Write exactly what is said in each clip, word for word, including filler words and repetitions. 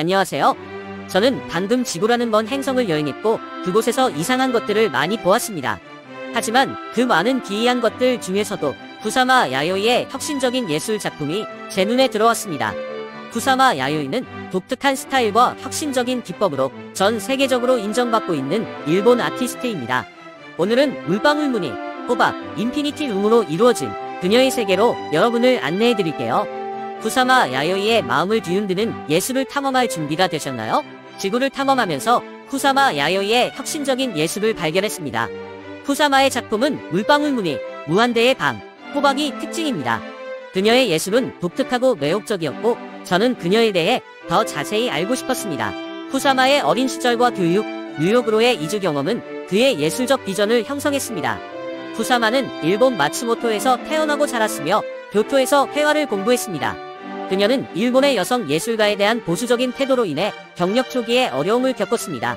안녕하세요. 저는 방금 지구라는 먼 행성을 여행했고 그곳에서 이상한 것들을 많이 보았습니다. 하지만 그 많은 기이한 것들 중에서도 쿠사마 야요이의 혁신적인 예술 작품이 제 눈에 들어왔습니다. 쿠사마 야요이는 독특한 스타일과 혁신적인 기법으로 전 세계적으로 인정받고 있는 일본 아티스트입니다. 오늘은 물방울 무늬, 호박, 인피니티 룸으로 이루어진 그녀의 세계로 여러분을 안내해드릴게요. 쿠사마 야요이의 마음을 뒤흔드는 예술을 탐험할 준비가 되셨나요? 지구를 탐험하면서 쿠사마 야요이의 혁신적인 예술을 발견했습니다. 쿠사마의 작품은 물방울 무늬, 무한대의 방, 호박이 특징입니다. 그녀의 예술은 독특하고 매혹적이었고 저는 그녀에 대해 더 자세히 알고 싶었습니다. 쿠사마의 어린 시절과 교육, 뉴욕으로의 이주 경험은 그의 예술적 비전을 형성했습니다. 쿠사마는 일본 마츠모토에서 태어나고 자랐으며 교토에서 회화를 공부했습니다. 그녀는 일본의 여성 예술가에 대한 보수적인 태도로 인해 경력 초기에 어려움을 겪었습니다.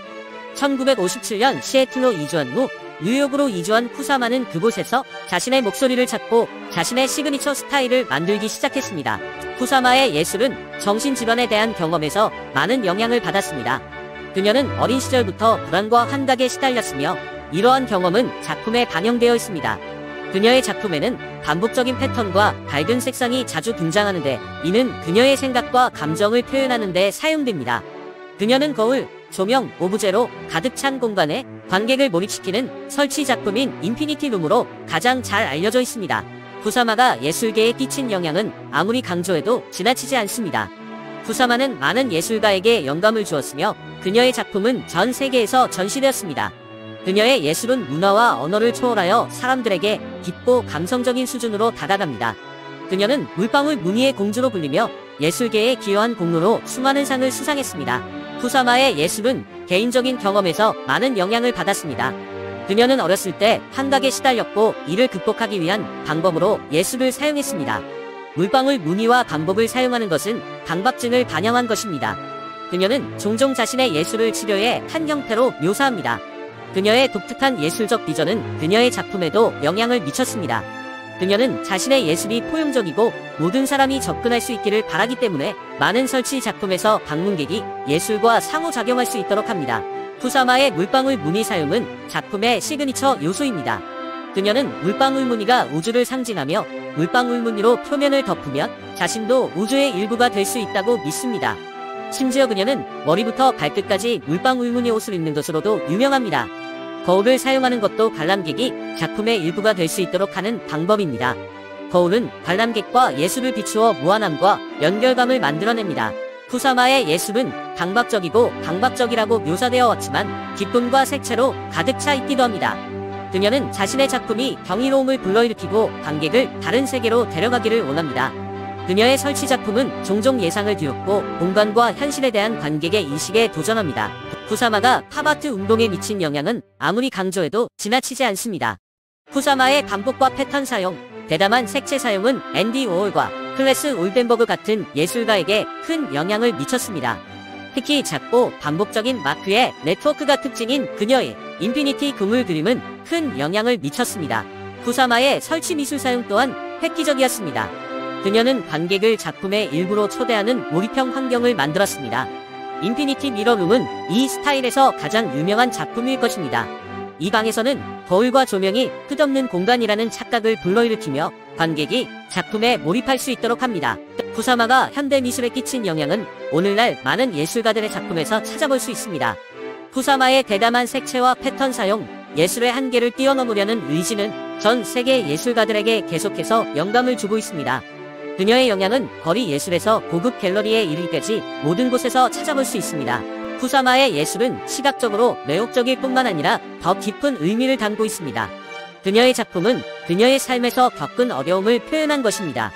천구백오십칠 년 시애틀로 이주한 후 뉴욕으로 이주한 쿠사마는 그곳에서 자신의 목소리를 찾고 자신의 시그니처 스타일을 만들기 시작했습니다. 쿠사마의 예술은 정신질환에 대한 경험에서 많은 영향을 받았습니다. 그녀는 어린 시절부터 불안과 환각에 시달렸으며 이러한 경험은 작품에 반영되어 있습니다. 그녀의 작품에는 반복적인 패턴과 밝은 색상이 자주 등장하는데 이는 그녀의 생각과 감정을 표현하는 데 사용됩니다. 그녀는 거울, 조명, 오브제로 가득 찬 공간에 관객을 몰입시키는 설치 작품인 인피니티 룸으로 가장 잘 알려져 있습니다. 쿠사마가 예술계에 끼친 영향은 아무리 강조해도 지나치지 않습니다. 쿠사마는 많은 예술가에게 영감을 주었으며 그녀의 작품은 전 세계에서 전시되었습니다. 그녀의 예술은 문화와 언어를 초월하여 사람들에게 깊고 감성적인 수준으로 다가갑니다. 그녀는 물방울 무늬의 공주로 불리며 예술계에 기여한 공로로 수많은 상을 수상했습니다. 쿠사마의 예술은 개인적인 경험에서 많은 영향을 받았습니다. 그녀는 어렸을 때 환각에 시달렸고 이를 극복하기 위한 방법으로 예술을 사용했습니다. 물방울 무늬와 방법을 사용하는 것은 강박증을 반영한 것입니다. 그녀는 종종 자신의 예술을 치료의 한 형태로 묘사합니다. 그녀의 독특한 예술적 비전은 그녀의 작품에도 영향을 미쳤습니다. 그녀는 자신의 예술이 포용적이고 모든 사람이 접근할 수 있기를 바라기 때문에 많은 설치 작품에서 방문객이 예술과 상호작용할 수 있도록 합니다. 쿠사마의 물방울 무늬 사용은 작품의 시그니처 요소입니다. 그녀는 물방울 무늬가 우주를 상징하며 물방울 무늬로 표면을 덮으면 자신도 우주의 일부가 될 수 있다고 믿습니다. 심지어 그녀는 머리부터 발끝까지 물방울 무늬 옷을 입는 것으로도 유명합니다. 거울을 사용하는 것도 관람객이 작품의 일부가 될 수 있도록 하는 방법입니다. 거울은 관람객과 예술을 비추어 무한함과 연결감을 만들어냅니다. 쿠사마의 예술은 강박적이고 강박적이라고 묘사되어 왔지만 기쁨과 색채로 가득 차 있기도 합니다. 그녀는 자신의 작품이 경이로움을 불러일으키고 관객을 다른 세계로 데려가기를 원합니다. 그녀의 설치 작품은 종종 예상을 뒤엎고 공간과 현실에 대한 관객의 인식에 도전합니다. 쿠사마가 팝아트 운동에 미친 영향은 아무리 강조해도 지나치지 않습니다. 쿠사마의 반복과 패턴 사용, 대담한 색채 사용은 앤디 워홀과 클래스 올덴버그 같은 예술가에게 큰 영향을 미쳤습니다. 특히 작고 반복적인 마크의 네트워크가 특징인 그녀의 인피니티 그물 그림은 큰 영향을 미쳤습니다. 쿠사마의 설치 미술 사용 또한 획기적이었습니다. 그녀는 관객을 작품의 일부로 초대하는 몰입형 환경을 만들었습니다. 인피니티 미러룸은 이 스타일에서 가장 유명한 작품일 것입니다. 이 방에서는 거울과 조명이 끝없는 공간이라는 착각을 불러일으키며 관객이 작품에 몰입할 수 있도록 합니다. 쿠사마가 현대 미술에 끼친 영향은 오늘날 많은 예술가들의 작품에서 찾아볼 수 있습니다. 쿠사마의 대담한 색채와 패턴 사용, 예술의 한계를 뛰어넘으려는 의지는 전 세계 예술가들에게 계속해서 영감을 주고 있습니다. 그녀의 영향은 거리 예술에서 고급 갤러리에 이르기까지 모든 곳에서 찾아볼 수 있습니다. 쿠사마의 예술은 시각적으로 매혹적일 뿐만 아니라 더 깊은 의미를 담고 있습니다. 그녀의 작품은 그녀의 삶에서 겪은 어려움을 표현한 것입니다.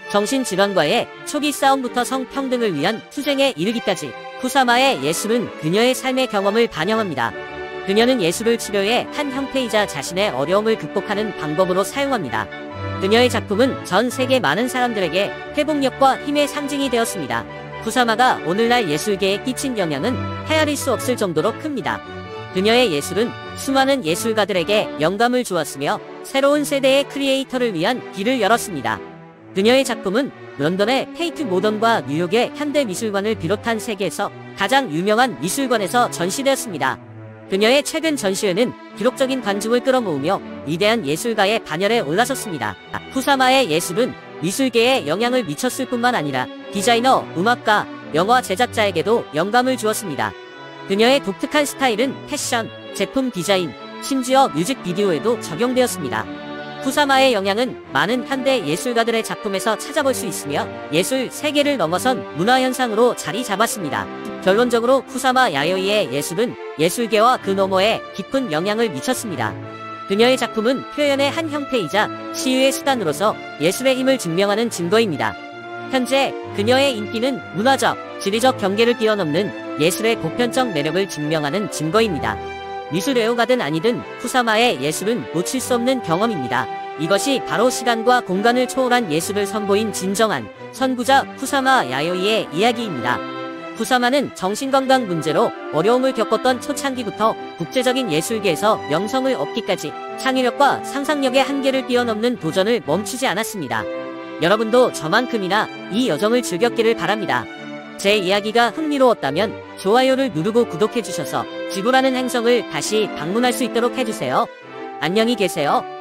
정신질환과의 초기 싸움부터 성평등을 위한 투쟁에 이르기까지 쿠사마의 예술은 그녀의 삶의 경험을 반영합니다. 그녀는 예술을 치료의 한 형태이자 자신의 어려움을 극복하는 방법으로 사용합니다. 그녀의 작품은 전 세계 많은 사람들에게 회복력과 힘의 상징이 되었습니다. 쿠사마가 오늘날 예술계에 끼친 영향은 헤아릴 수 없을 정도로 큽니다. 그녀의 예술은 수많은 예술가들에게 영감을 주었으며 새로운 세대의 크리에이터를 위한 길을 열었습니다. 그녀의 작품은 런던의 테이트 모던과 뉴욕의 현대미술관을 비롯한 세계에서 가장 유명한 미술관에서 전시되었습니다. 그녀의 최근 전시회는 기록적인 관중을 끌어모으며 위대한 예술가의 반열에 올라섰습니다. 쿠사마의 예술은 미술계에 영향을 미쳤을 뿐만 아니라 디자이너, 음악가, 영화 제작자에게도 영감을 주었습니다. 그녀의 독특한 스타일은 패션, 제품 디자인, 심지어 뮤직비디오에도 적용되었습니다. 쿠사마의 영향은 많은 현대 예술가들의 작품에서 찾아볼 수 있으며 예술 세계를 넘어선 문화현상으로 자리 잡았습니다. 결론적으로 쿠사마 야요이의 예술은 예술계와 그 너머에 깊은 영향을 미쳤습니다. 그녀의 작품은 표현의 한 형태이자 치유의 수단으로서 예술의 힘을 증명하는 증거입니다. 현재 그녀의 인기는 문화적, 지리적 경계를 뛰어넘는 예술의 보편적 매력을 증명하는 증거입니다. 미술 애호가든 아니든 쿠사마의 예술은 놓칠 수 없는 경험입니다. 이것이 바로 시간과 공간을 초월한 예술을 선보인 진정한 선구자 쿠사마 야요이의 이야기입니다. 쿠사마는 정신건강 문제로 어려움을 겪었던 초창기부터 국제적인 예술계에서 명성을 얻기까지 창의력과 상상력의 한계를 뛰어넘는 도전을 멈추지 않았습니다. 여러분도 저만큼이나 이 여정을 즐겼기를 바랍니다. 제 이야기가 흥미로웠다면 좋아요를 누르고 구독해주셔서 지구라는 행성을 다시 방문할 수 있도록 해주세요. 안녕히 계세요.